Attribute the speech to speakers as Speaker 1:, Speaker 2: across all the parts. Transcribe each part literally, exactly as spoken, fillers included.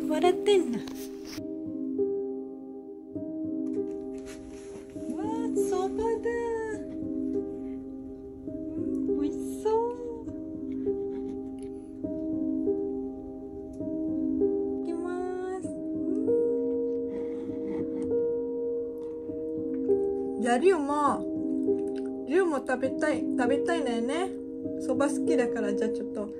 Speaker 1: 笑ってんな。わあ、そばだ。うん、おいしそう。いきます。うん、じゃあリュウもリュウも食べたい食べたいんだよね。そば好きだから、じゃあちょっと。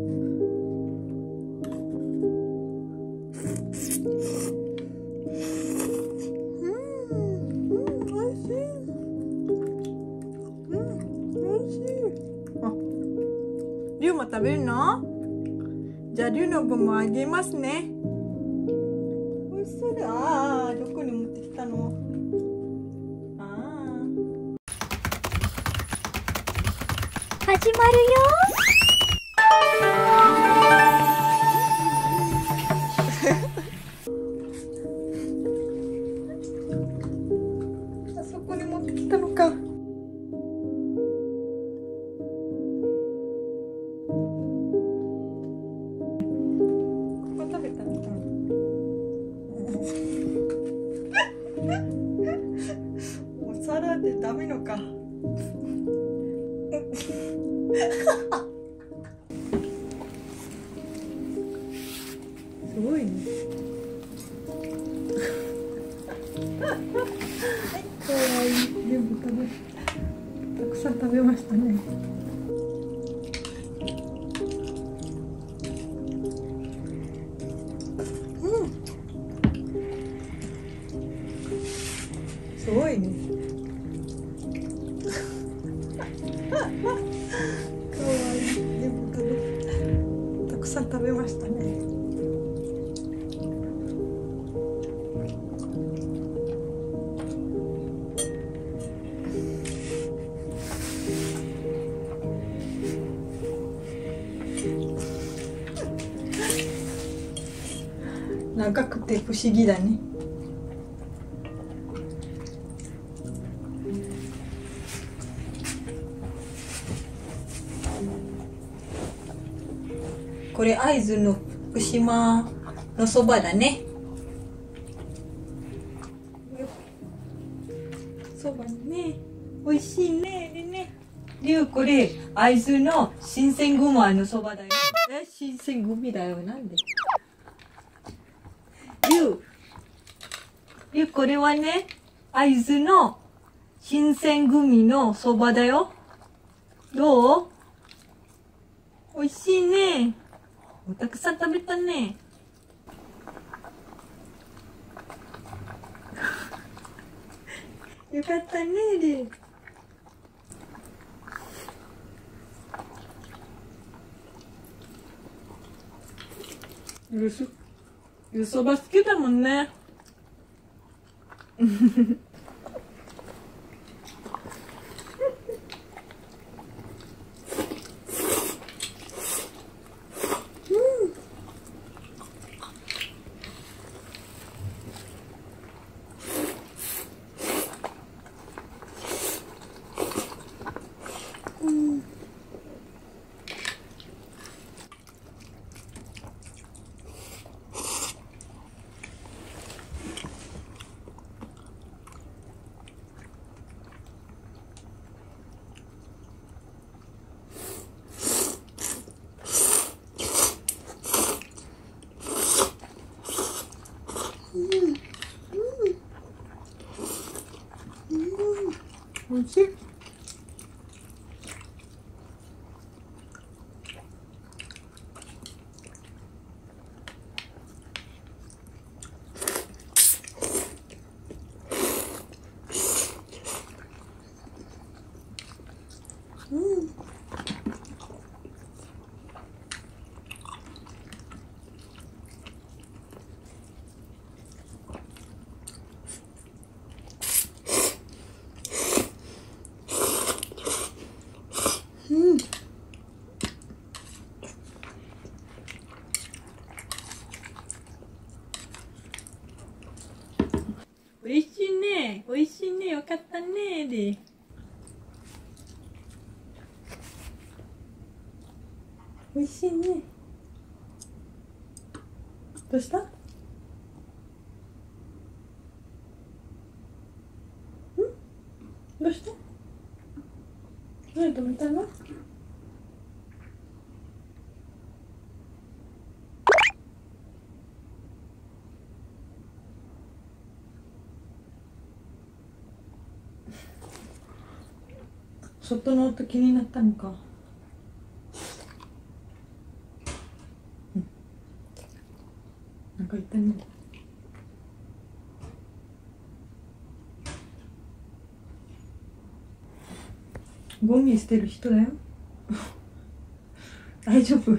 Speaker 1: リュウも食べるの？じゃあリュウの分もあげますね。おいしそうだ。ああ、どこに持ってきたの？あ
Speaker 2: あ。始まるよ。
Speaker 1: あそこに持ってきたのか。お皿でダメのか。すごいね。かわいい。全部食べ、たくさん食べましたね。うん。すごいね。かわいい。全部食べ、たくさん食べましたね。長くて不思議だね。これ会津の福島のそばだね。そばね、美味しいね。でね、りゅうこれ会津の新鮮グマのそばだよ。え、新鮮グミだよ。なんで？りゅう、りゅうこれはね、会津の新鮮グミのそばだよ。どう？美味しいね。たくさん食べたね。よかったね、りゅう。ゆそ、ゆそば好きだもんね。おいしい。うん。うん。おいしいね。おいしいね。よかったね。で。おいしいね。 どうした？ん？どうした？何止めたの？外の音気になったのか。うん、なんか言ったね。ゴミ捨てる人だよ。大丈夫？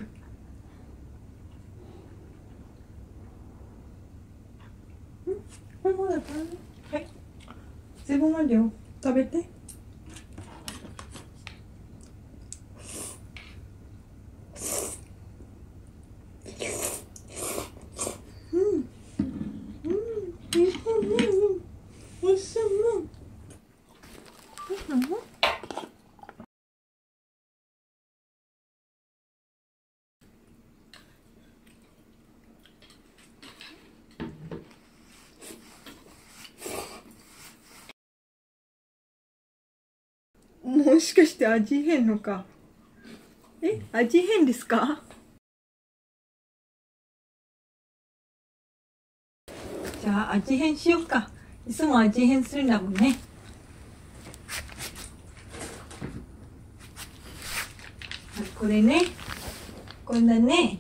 Speaker 1: これもだからね。はい。全部までよ。食べて。うん。うん。うん。おいしいね。どうなの？もしかして味変のか。え、味変ですか？じゃあ味変しようか。いつも味変するんだもんね。これね、こんなね。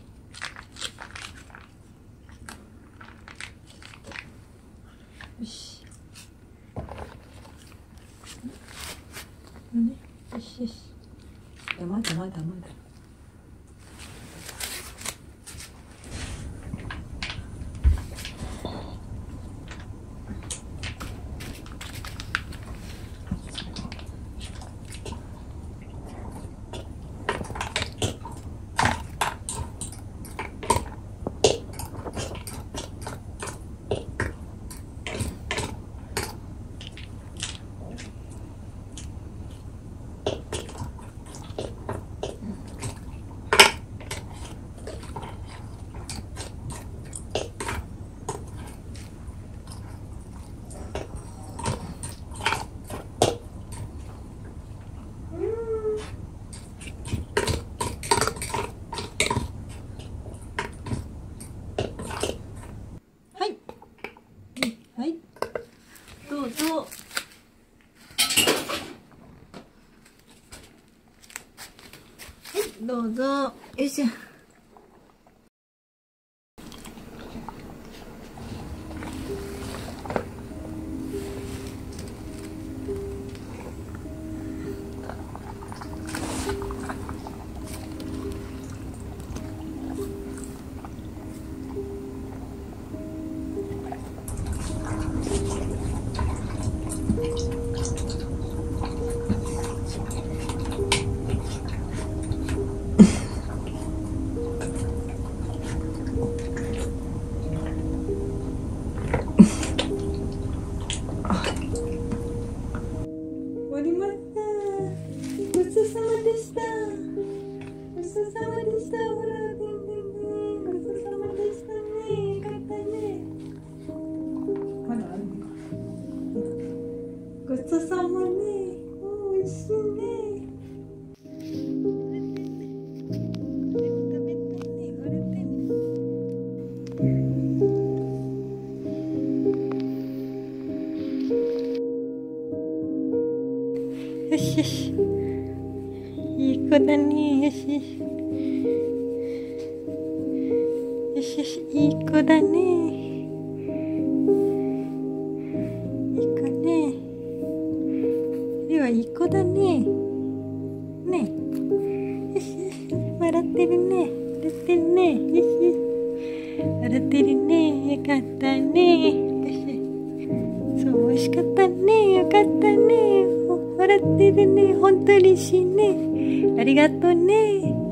Speaker 1: よし。ね、よしよし。いや、まだまだまだ。はい、どうぞ。はい、どうぞ。よいしょ。終わりました。ごちそうさまでした。ごちそうさまでした。ほら、でんでんでん。ごちそうさまでしたね。よかったね。まだあるのか。ごちそうさまね。おいしいね。よしよし。いい子だね。よしよし。よしよし。いい子だね。いい子ね。ではいい子だね。ね。よしよし。笑ってるね。笑ってるね。よしよし。笑ってるね。よかったね。よし。そう、美味しかったね。よかったね。笑ってるね。本当に嬉しいね。ありがとうね。